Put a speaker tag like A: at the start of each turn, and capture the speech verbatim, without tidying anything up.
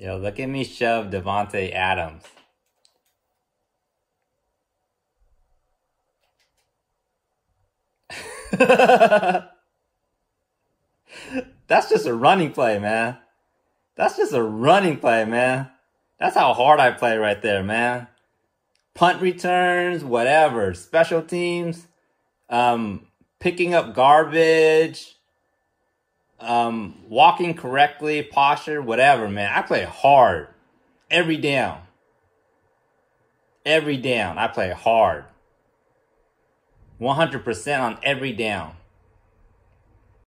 A: Yo, look at me shove Devontae Adams. That's just a running play, man. That's just a running play, man. That's how hard I play right there, man. Punt returns, whatever. Special teams. Um, picking up garbage. Um, walking correctly, posture, whatever, man. I play hard. Every down. Every down. I play hard. one hundred percent on every down.